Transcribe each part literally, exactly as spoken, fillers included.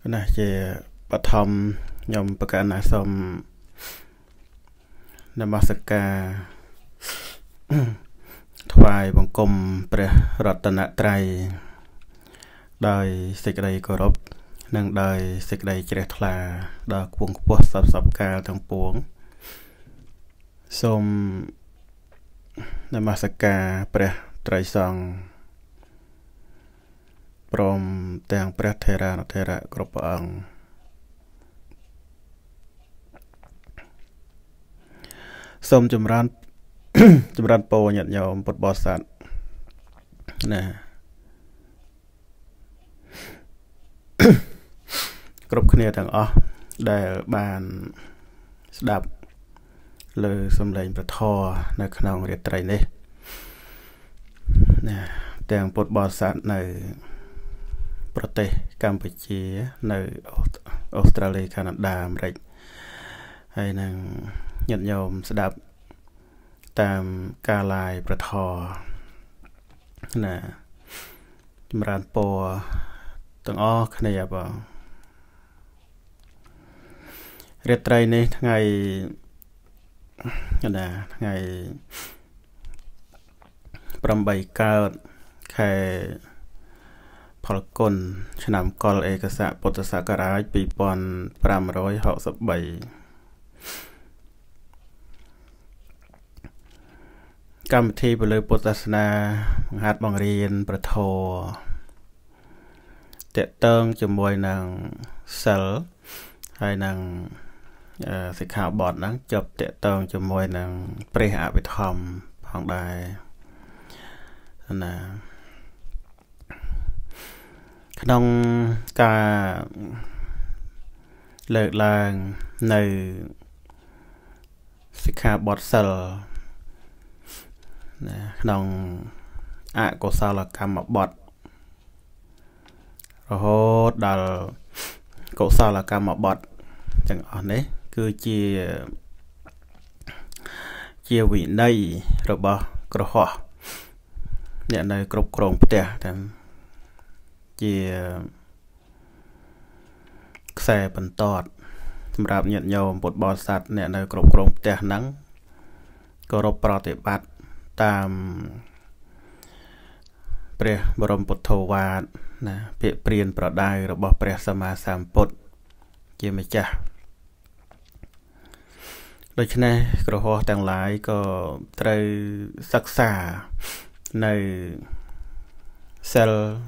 ណាជាបឋមខ្ញុំប្រកាសណាសូមនមស្ការថ្វាយបង្គំព្រះរតនត្រ័យដោយសេចក្តីគោរពនិងដោយសេចក្តីជ្រះថ្លាដល់គង់ខ្ពស់សពសពកាលទាំងពួងសូមនមស្ការព្រះត្រៃសង្ឃព្រមទាំងព្រះថេរានុថេរៈគ្រប់ព្រះអង្គសូមចម្រើនចម្រើនពរញាតិញោមពុទ្ធបរិស័ទណាគ្រប់គ្នាទាំងអស់ដែលបានស្ដាប់លើសំឡេងព្រះធម៌នៅក្នុងរាត្រីនេះណាទាំងពុទ្ធបរិស័ទនៅប្រទេសកម្ពុជានៅអូស្ត្រាលីកាណាដាអាមេរិកហើយនឹងញាតិញោមស្ដាប់តាមការ live ព្រះធម៌ណាចម្រើនពរទាំងអស់គ្នាបងរាត្រីនេះថ្ងៃណាថ្ងៃប្រាំបីកើតខែផលគុណឆ្នាំកុលឯកស័កពុទ្ធសករាជពីរពាន់ប្រាំរយហកសិបបីកម្មវិធីពលលើពុទ្ធសាសនាបង្ហាត់បង្រៀនប្រធរតេតើងជាមួយនឹងសិលហើយនឹងសិក្ខាបទហ្នឹងចប់តេតើងជាមួយនឹងព្រះអភិធម្មផងដែរណាក្នុងការលើកឡើងនៅសិក្ខាបទសិលណាក្នុងអកុសលកម្មបទរហូតដល់កុសលកម្មបទទាំងអស់នេះគឺជាជាវិន័យរបស់ក្រហមអ្នកនៅគ្រប់គ្រងផ្ទះតាមជាខ្សែបន្តសម្រាប់ញាតិញោមពុទ្ធបរិស័ទអ្នកនៅគ្រប់គ្រងផ្ទះហ្នឹងគោរពប្រតិបត្តិតាមព្រះបរមពុទ្ធោវាទណាពាក្យព្រានប្រដៅរបស់ព្រះសម្មាសម្ពុទ្ធជាម្ចាស់ដូច្នេះក្រហមទាំងឡាយក៏ត្រូវសិក្សានៅសិល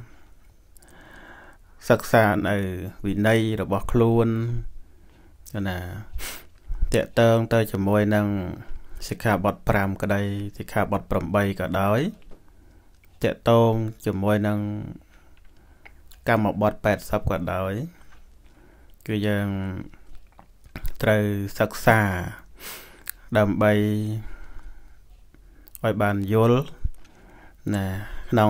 សិក្សានៅវិន័យរបស់ខ្លួនណាតេតើងទៅជាមួយនឹងសិក្ខាបទប្រាំក្តីសិក្ខាបទប្រាំបីក៏ដោយតេតងជាមួយនឹងកម្មបទแปดสิบក៏ដោយគឺយើងត្រូវសិក្សាដើម្បីឲ្យបានយល់ណាក្នុង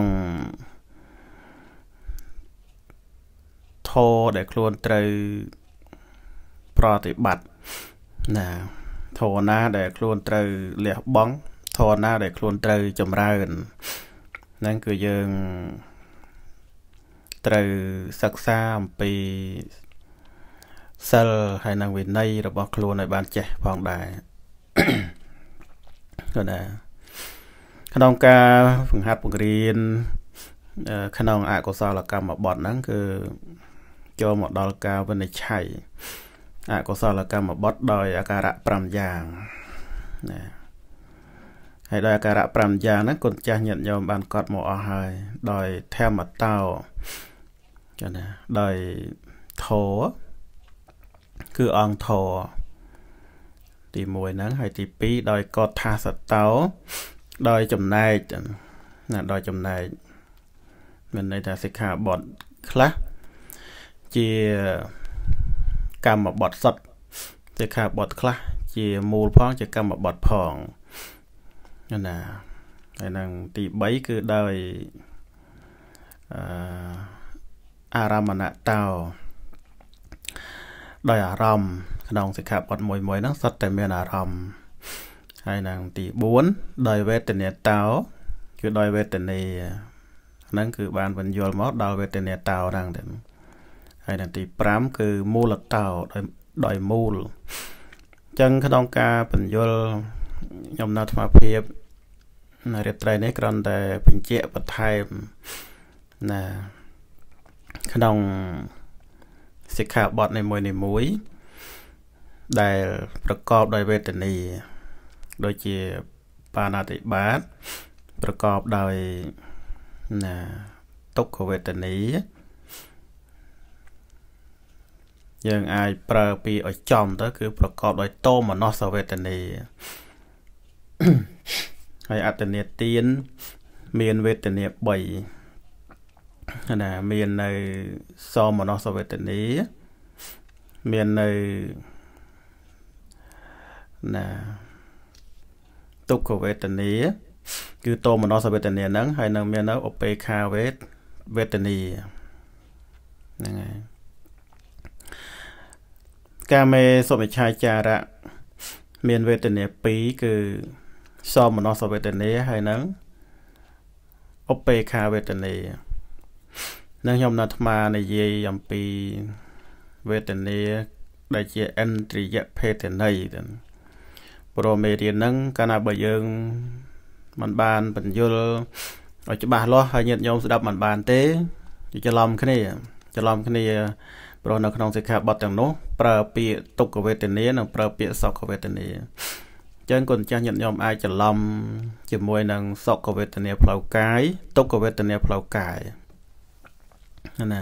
ធម៌ដែលខ្លួនត្រូវប្រតិបត្តិណាធម៌ណាដែលខ្លួនត្រូវលះបង់ធម៌ណាដែលខ្លួនត្រូវចម្រើនហ្នឹងគឺយើងត្រូវសិក្សាអំពីសិលហើយនិងវិន័យរបស់ខ្លួនឲ្យបានចេះផងដែរគឺណាក្នុងការបង្ហាត់បង្រៀនក្នុងអកុសលកម្មបទហ្នឹងគឺចូលមកដល់ការវិនិច្ឆ័យអកុសលកម្មបទដោយអាការៈប្រាំយ៉ាងណាហើយដោយអាការៈប្រាំយ៉ាងហ្នឹងគុណចាស់ញាតិញោមបានកត់មកអស់ហើយដោយធម្មតោចាណាដោយធរគឺអង្គធរទីមួយហ្នឹងហើយទីពីរដោយកតថាសតោដោយចំណែកណាដោយចំណែកមានន័យថាសិក្ខាបទខ្លះជាកម្មបទសុទ្ធសិក្ខាបទខ្លះជាមូលផងជាកម្មបទផងណាហើយនឹងទីបីគឺដោយអឺអារមណតោដោយអារម្មណ៍ក្នុងសិក្ខាបទមួយមួយហ្នឹងសុទ្ធតែមានអារម្មណ៍ហើយនឹងទីបួនដោយវេទនាតោគឺដោយវេទនាហ្នឹងគឺបានបញ្យល់មកដល់វេទនាតោហ្នឹងទៅហើយនៅទីប្រាំគឺមូលតោដោយដោយមូលចឹងក្នុងការបញ្យល់ខ្ញុំនៅអាត្មាភាពរាត្រីនេះគ្រាន់តែបញ្ជាក់បន្ថែមណាក្នុងសិក្ខាបទនីមួយៗដែលប្រកបដោយវេទនាដូចជាបាណាតិបាតប្រកបដោយណាទុក្ខវេទនាយើងអាចប្រើពាក្យឲ្យចំទៅគឺប្រកបដោយទោមនស្សវេទនាហើយអត្តនេទានមានវេទនាបីណាមាននៅសោមនស្សវេទនាមាននៅណាទុក្ខវេទនាគឺទោមនស្សវេទនាហ្នឹងហើយនឹងមាននៅឧបេក្ខាវេទវេទនាហ្នឹងហើយកាមេសុមិច្ឆាចារៈមានវេទនាពីរគឺសោមនស្សវេទនាហើយនឹងឧបេក្ខាវេទនានឹងខ្ញុំនៅអាត្មានិយាយអំពីវេទនាដែលជាឥន្ទ្រិយភេទនីទៅព្រោះមេរៀនហ្នឹងកាលណាបើយើងមិនបានបញ្យល់ឲ្យច្បាស់លាស់ហើយញាតិញោមស្ដាប់មិនបានទេច្រឡំគ្នាច្រឡំគ្នាព្រោះនៅក្នុងសិក្ខាបទទាំងនោះប្រើពាក្យទុក្ខវេទនានិងប្រើពាក្យសុខវេទនាអញ្ចឹងគុណចាស់ញាតិញោមអាចច្រឡំជាមួយនឹងសុខវេទនាផ្លូវកាយទុក្ខវេទនាផ្លូវកាយណា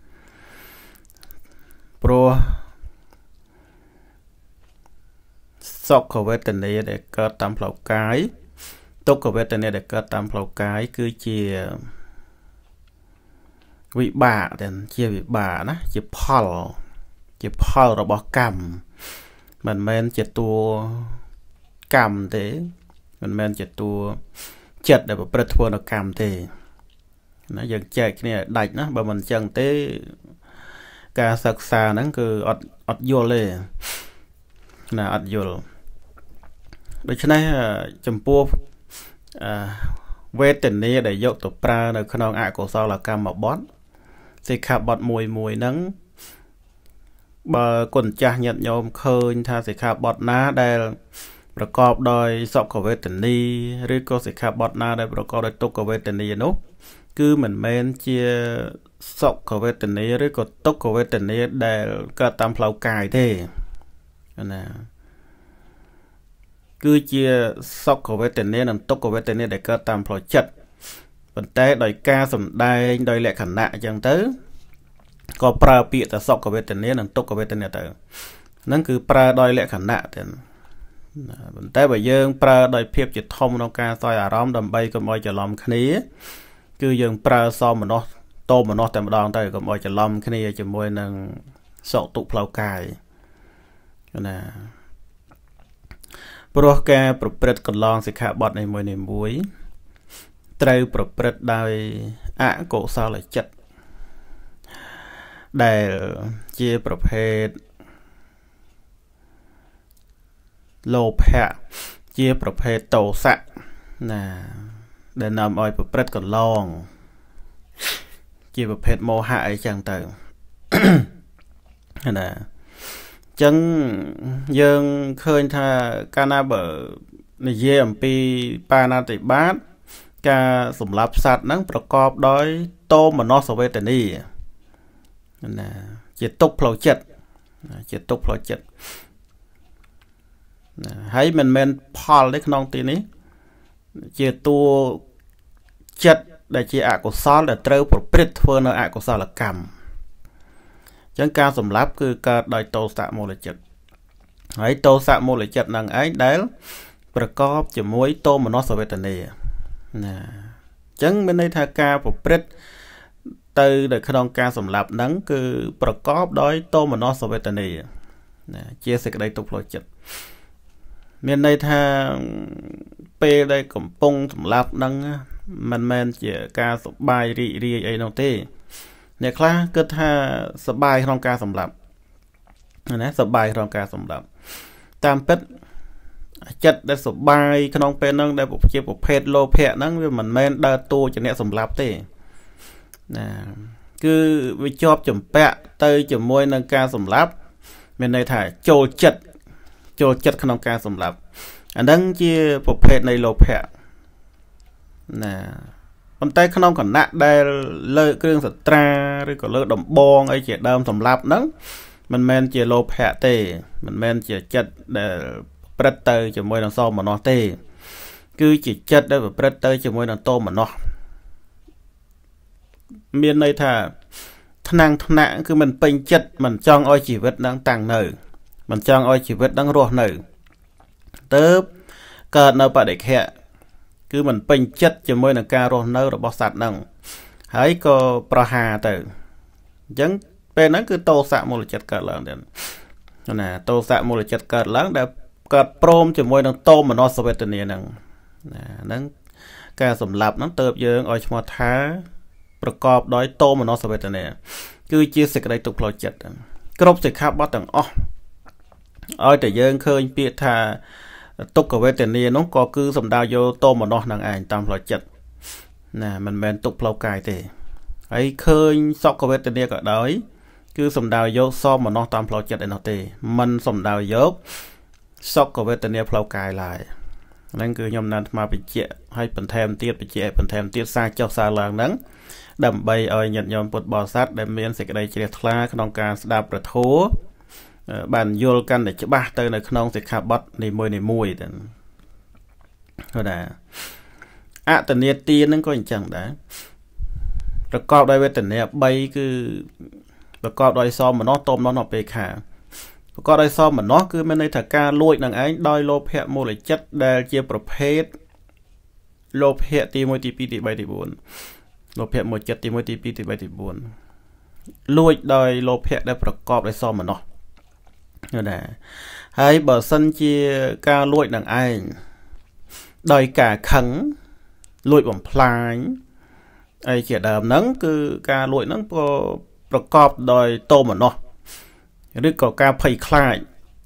ព្រោះសុខវេទនាដែលកើតតាមផ្លូវកាយទុក្ខវេទនាដែលកើតតាមផ្លូវកាយគឺជាវិបាកតែជាវិបាកណាជាផលជាផលរបស់កម្មមិនមែនជាតួកម្មទេមិនមែនជាតួចិត្តដែលប្រព្រឹត្តធ្វើនៅកម្មទេណាយើងចែកគ្នាដាច់ណាបើមិនអញ្ចឹងទេការសិក្សាហ្នឹងគឺអត់អត់យល់ទេណាអត់យល់ដូច្នេះចំពោះវេទនាដែលយកទៅប្រើនៅក្នុងអកុសលកម្មបទសិក្ខាបទមួយមួយហ្នឹងបើគុណចាស់ញាតិញោមឃើញថាសិក្ខាបទណាដែលប្រកបដោយសុខវេទនាឬក៏សិក្ខាបទណាដែលប្រកបដោយទុក្ខវេទនានោះគឺមិនមែនជាសុខវេទនាឬក៏ទុក្ខវេទនាដែលកើតតាមផ្លូវកាយទេណាគឺជាសុខវេទនានិងទុក្ខវេទនាដែលកើតតាមផ្លូវចិត្តប៉ុន្តែដោយការសម្ដែងដោយលក្ខណៈអញ្ចឹងទៅក៏ប្រើពាក្យតែសុខវេទនានិងទុក្ខវេទនាទៅហ្នឹងគឺប្រើដោយលក្ខណៈទៅប៉ុន្តែបើយើងប្រើដោយភាពជាធំក្នុងការសោយអារម្មណ៍ដើម្បីកុំឲ្យច្រឡំគ្នាគឺយើងប្រើសមនស្សតោមនស្សតែម្ដងទៅកុំឲ្យច្រឡំគ្នាជាមួយនឹងសុខទុក្ខផ្លូវកាយណាព្រោះការប្រព្រឹត្តកន្លងសិក្ខាបទនេះមួយនេះមួយត្រូវប្រព្រឹត្តដោយអកុសលចិត្តដែលជាប្រភេទលោភៈជាប្រភេទតោសៈណាដែលនាំឲ្យប្រព្រឹត្តកន្លងជាប្រភេទមោហៈអីចឹងទៅណាចឹងយើងឃើញថាកាលណាបើនិយាយអំពីបាណាតិបាតការសម្លាប់សត្វហ្នឹងប្រកបដោយទោមនស្សវេទនាណាជាទុក្ខផ្លូវចិត្តជាទុក្ខផ្លូវចិត្តណាហើយមិនមែនផលទេក្នុងទីនេះជាតួចិត្តដែលជាអកុសលដែលត្រូវប្រព្រឹត្តធ្វើនៅអកុសលកម្មអញ្ចឹងការសម្លាប់គឺកើតដោយទោសមូលចិត្តហើយទោសមូលចិត្តនឹងឯងដែលប្រកបជាមួយទោមនស្សវេទនាណាអញ្ចឹងមានន័យថាការប្រព្រឹត្តទៅនៅក្នុងការសម្លាប់ហ្នឹងគឺប្រកបដោយទោមនស្សវេទនាណាជាសេចក្តីទុក្ខផ្លូវចិត្តមានន័យថាពេលដែលកំពុងសម្លាប់ហ្នឹងមិនមែនជាការសប្បាយរីករាយអីនោះទេអ្នកខ្លះគិតថាសប្បាយក្នុងការសម្លាប់ណាសប្បាយក្នុងការសម្លាប់តាមពិតចិត្តដែលសប្បាយក្នុងពេលហ្នឹងដែលជាប្រភេទលោភៈហ្នឹងវាមិនមែនដើរតួជាអ្នកសម្លាប់ទេណា cứ với chọp chấm pẹ tới chấm môi nâng ca sầm lấp bên đây thả trôi chật trôi chật khăn ca sầm lấp anh đang chia bộ phệ này lột pẹ nè con tay khăn còn nặng đây lợi kêu sật tra rồi còn lợi đầm bong ấy chỉ đâm sầm lấp nắng mình men chỉ lột pẹ tê mình men chỉ chật để bật tới chấm môi đằng sau mà nó tê cứ chỉ chật đây và bật tới chấm môi đằng tô mà nó miền này thà năng nặngคือมันเป็นจัดมันจ้องอ้อยชีวิตดังต่างเนอมันจ้องอ้อยชีวิตดังรอเนอเติบเกิดในประเด็กแค่คือมันเป็นจัดจะมวยในการรอเนอระบบสัตว์นั่งหายก็ประหารแต่ยังเป็นนั้นคือโตสะมูลจัดเกิดหลังเด่นนะโตสะมูลจัดเกิดหลังแต่เกิดโปรมจะมวยดังโตมันนอสเวตเนียนั่งนั่งการสำหรับนั่งเติบเยอะอ้อยชมาท้าประกอบโดยโตมันนอสเวตเนียคือเชื่อสิ่งใดตุกพลอยจัดกรบสิครับว่าต่างอ๋ออ้อยแต่ยังเคยเปียธาตุกกับเวตเนียน้องก็คือสำดาวโยโตมันนอหนังอ่านตามพลอยจัดน่ะมันเป็นตุกพลอยกายเตะไอ้เคยซอกกับเวตเนียก็ได้คือสำดาวโยซ้อมมันนอตามพลอยจัดไอ้นอเตมันสำดาวโยซอกกับเวตเนียพลอยกายลายนั่นคือยมนันมาไปเจาะให้เป็นแทมเตี้ยไปเจาะเป็นแทมเตี้ยซาเจ้าซาลางนั้นดำใบอ้อยหยัดยอมปวดบ่อซัดได้เมียนเสกได้เฉลี่ยคลาขนมการสดาประโถบันโยลกันในจะบ้าเตยในขนมเสกคาร์บอทในมวยในมวยแต่ก็ได้อะแต่เนียตีนั่นก็ยังจังได้ประกอบด้วยเวทเนียใบคือประกอบด้วยซอมมันน้อต้มน้อหนอไปขาประกอบด้วยซอมมันน้อคือมันในถักการลุยหนังไอ้ดอยโลเพะโมเลจัดได้เจียประเภทโลเพะตีมวยตีปีตีใบตีบุญโลเพะหมดจัดตีมวยตีปีตีใบตีบุญลุยโดยโลเพะได้ประกอบด้วยซอมมันเนาะนี่แหละให้เบอร์ซันเจียการลุยหนังไอ้โดยการขังลุยบ่มพลายไอ้เกี่ยดามนั้นคือการลุยนั้นประกอบโดยโตมันเนาะหรือก็การไผ่คลาย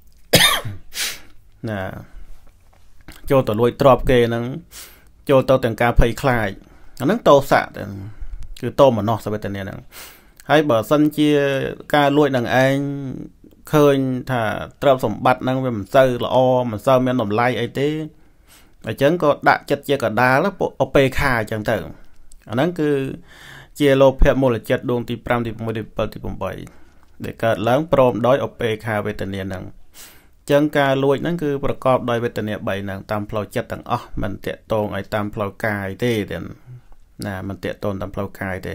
นะโจตัวลุยตรอบเกนั้นโจตัวแต่งการไผ่คลายอันนั้นโตสะคือโตมันนอกสเปตเนียนั่งให้เบอร์ซันเชียการลุยหนังเองเคยถ้าตราบสมบัตินั่งเป็นมันเซอร์ละอมันเซอร์มันหน่อมไล่ไอ้เต้ไอ้เจังก็ด่าจัดเจียก็ด่าแล้วเอาไปฆ่าจังเถอะอันนั้นคือเจียโลเพโมเลจัดดวงที่พรำที่ผมได้เปิดที่ผมไปเด็กเกิดล้างโปรมโดยเอาไปฆ่าเวทเนียนั่งจังการลุยนั่นคือประกอบโดยเวทเนียใบนั่งตามพลอยจัดต่างอ๋อมันเตะตรงไอ้ตามพลอยกายเต้เด่นน่ะมันเตะตนตามพลอยกายเต้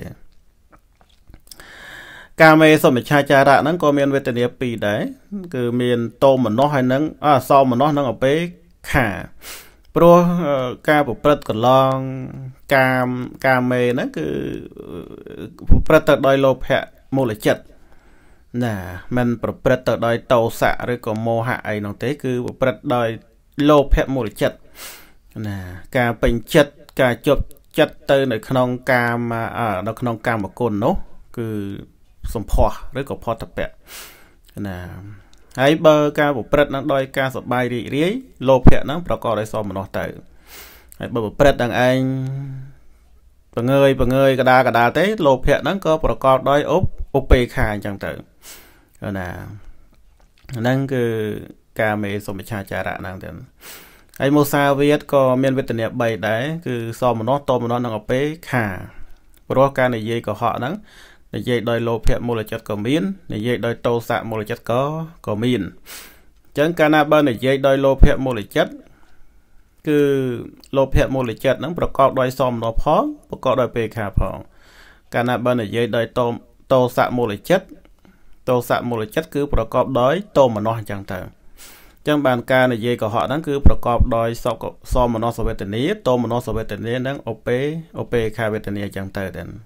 การเมย์สมัยชาจาระนั้นก็มีเวทเนียปีได้คือมีโตเหมือนน้องให้นั้นอ่าซอมเหมือนน้องนั่งเอาไปฆ่าเพราะการปฏิบัติกับลองการการเมย์นั่นคือปฏิบัติโดยโลภะโมเลจัดน่ะมันปฏิบัติโดยโตสะหรือก็โมหะไอ้น้องเต้คือปฏิบัติโดยโลภะโมเลจัดน่ะการเป็นจัดการจบจัดเตอในขนมกามมาอ่าในขนมกามมากุนเนาะคือสมพอหรือก็พอตะเปะน่ะให้เบอร์การปฏิบัตินั้นโดยการสบายดีเรื่อยโลภะนั้นประกอบด้วยซอมมันออกเตอให้เบอร์ปฏิบัติดังเองปะเงยปะเงยกระดากระดาเต้โลภะนั้นก็ประกอบด้วยอุปอุปเปคาจังเตอน่ะนั่นคือการเมสมัยชาจาระนั่งเดินไอ้โมซาเวียดก็เมียนเวทเนียใบได้คือซอมมันนอโตมันนอนั่งเอาไปขาเพราะการในเย่ก็เหาะนั้นในเย่โดยโลเพะโมเลจัดก็มีนในเย่โดยโตสะโมเลจัดก็ก็มีนจังการนาบันในเย่โดยโลเพะโมเลจัดคือโลเพะโมเลจัดนั้นประกอบโดยซอมนอพองประกอบโดยเปคาพองการนาบันในเย่โดยโตโตสะโมเลจัดโตสะโมเลจัดคือประกอบโดยโตมันนอจังเตอจังบานการในเย่ก็เหาะนั้นคือประกอบโดยซอกซอมมันนอสเวตเนียโตมันนอสเวตเนียนั้นโอเปโอเปคาเวตเนียจังเตอเด่น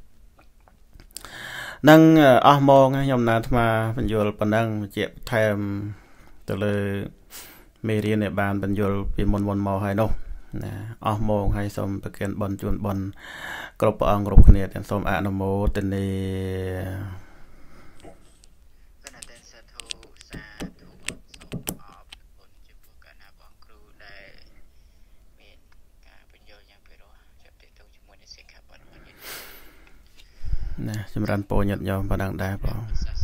นั่งอ่ะมองยมนาธมาบรรยุลปนังเจ็บแทมตัวเลยเมรีในบ้านบรรยุลปีมนวนมอให้นกนะอ่ะมองให้สมประเคนบอลจุนบอลกรบอังกรบขเนียดสมอนุโมทนีนะสำหรับចម្រើនពរញាតិញោមប៉ុណ្ណឹងដែរបង